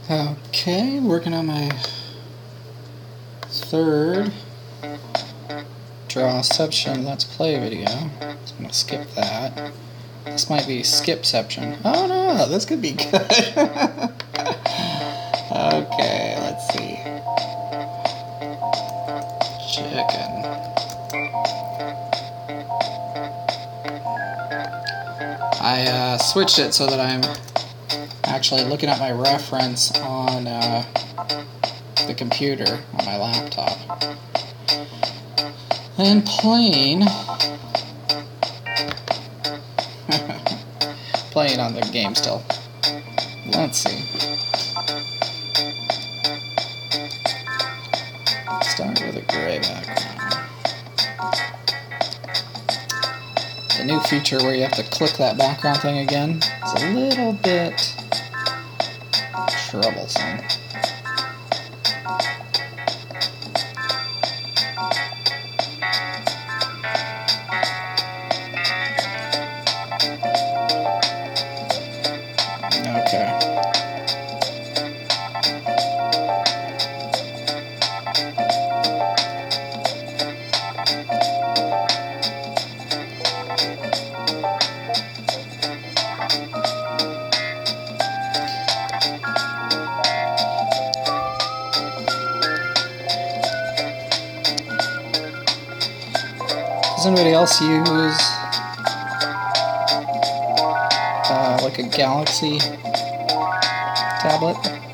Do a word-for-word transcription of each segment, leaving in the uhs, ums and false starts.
Okay, working on my third Drawception Let's Play video. Just gonna skip that. This might be Skipception. Oh no, this could be good. Okay, let's see. Chicken. I uh, switched it so that I'm actually looking at my reference on uh, the computer on my laptop and playing playing on the game still. Let's see. Start with a gray background. The new feature where you have to click that background thing again is a little bit troublesome. Okay. Does anybody else use uh, like a Galaxy tablet?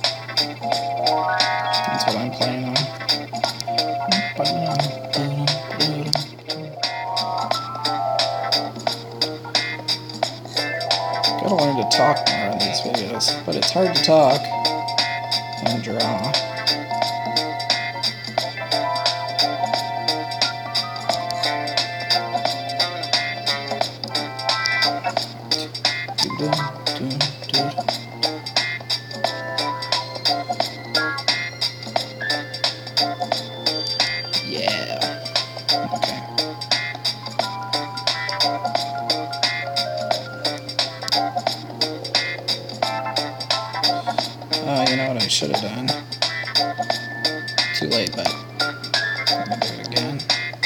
That's what I'm playing on. Gotta learn to talk more on these videos, but it's hard to talk and draw. Yeah. Okay. Oh, you know what I should have done? Too late, but I'm gonna do it again.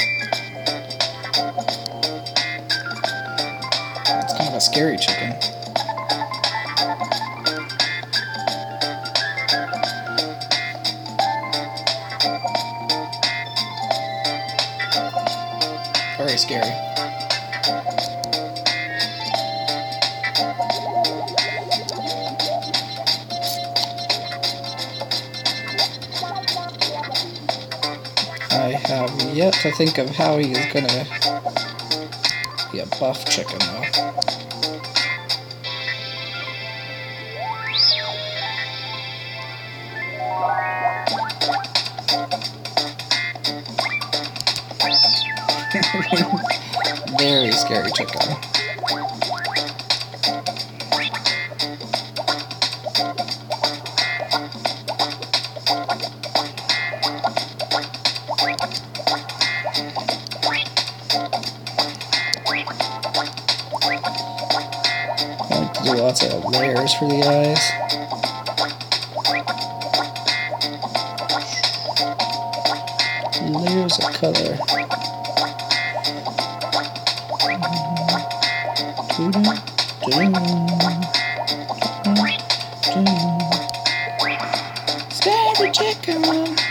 It's kind of a scary chicken. Very scary. I have yet to think of how he is gonna be a buff chicken, though. Very scary chicken. I like to do lots of layers for the eyes. Layers of color. Scary chicken.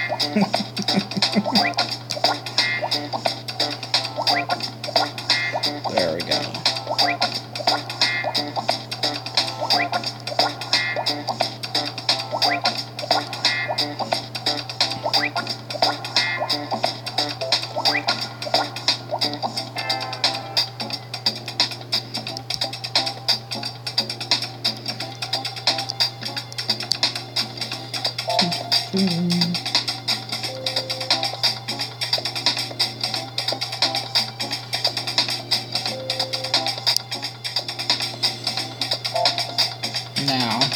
There we go. Now,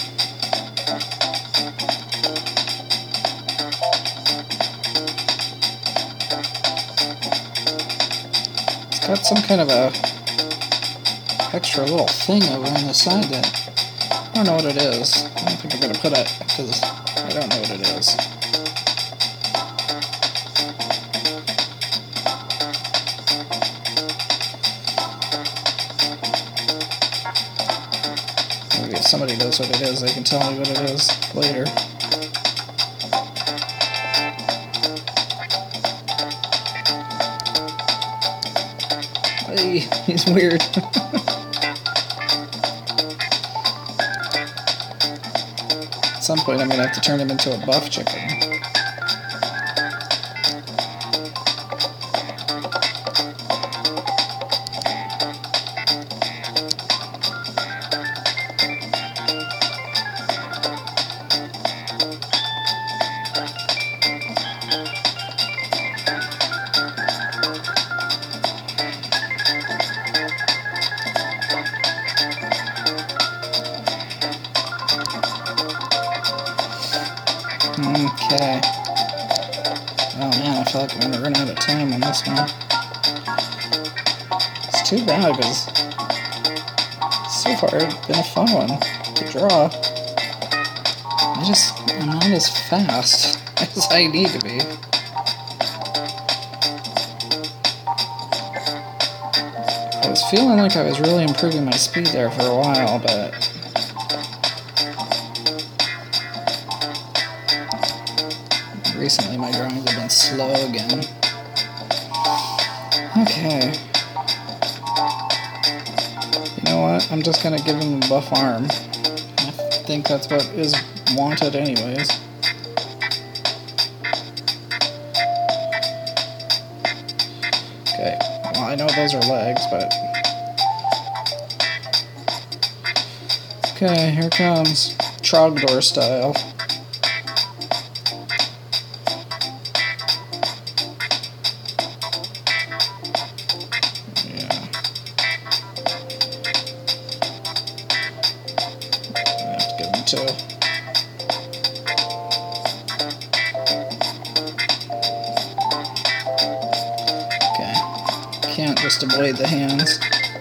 it's got some kind of a extra little thing over on the side that I don't know what it is. I don't think I'm going to put it, because I don't know what it is. Maybe if somebody knows what it is, they can tell me what it is later. Hey, he's weird. At some point I'm going to have to turn him into a buff chicken. Okay. Oh man, I feel like I'm gonna run out of time on this one. It's too bad because so far it's been a fun one to draw. I just, I'm not as fast as I need to be. I was feeling like I was really improving my speed there for a while, but recently my drawings have been slow again. Okay. You know what? I'm just gonna give him a buff arm. I think that's what is wanted anyways. Okay. Well, I know those are legs, but... Okay, here comes Trogdor style. Okay, can't just avoid the hands.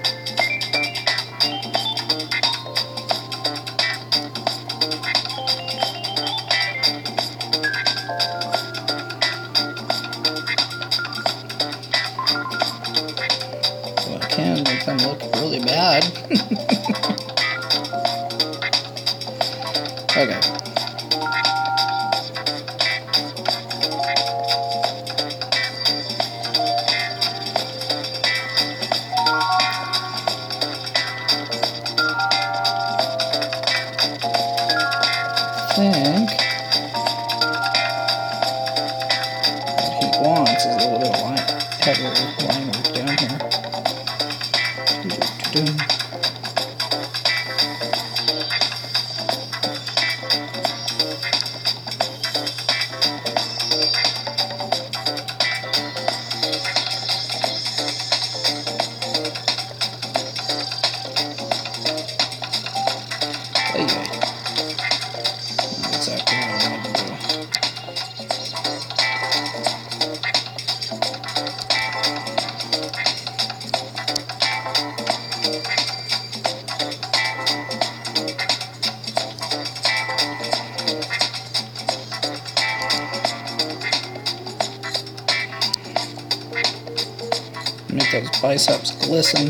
Well, I can make them look really bad. Okay. I think what he wants is a little bit of line, heavier line work down here. Anyway, not exactly what I wanted to do. Make those biceps glisten.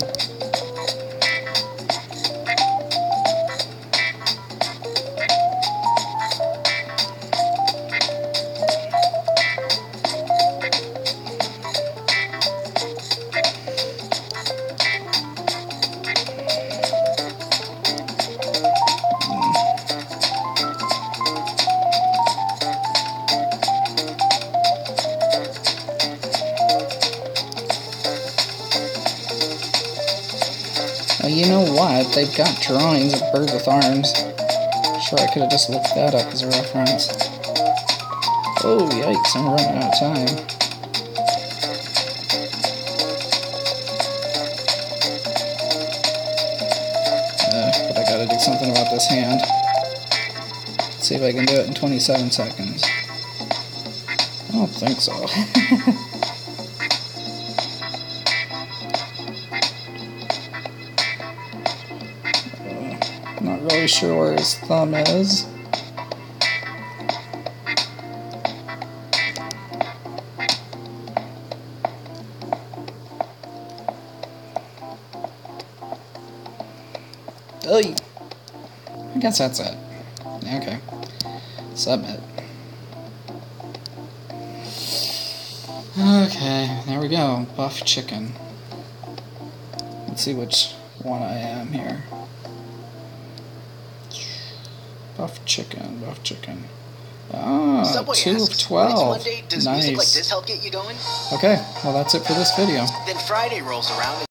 Now, you know what? They've got drawings of birds with arms. Sure, I could have just looked that up as a reference. Oh, yikes, I'm running out of time. Uh, but I gotta do something about this hand. Let's see if I can do it in twenty-seven seconds. I don't think so. Not really really sure where his thumb is. Oy. I guess that's it. Okay. Submit. Okay, there we go. Buff chicken. Let's see which one I am here. Buff chicken, buff chicken. Ah, Subway two asks, of twelve. when it's Monday, does Nice. music like this help get you going? Okay, well that's it for this video. Then Friday rolls around.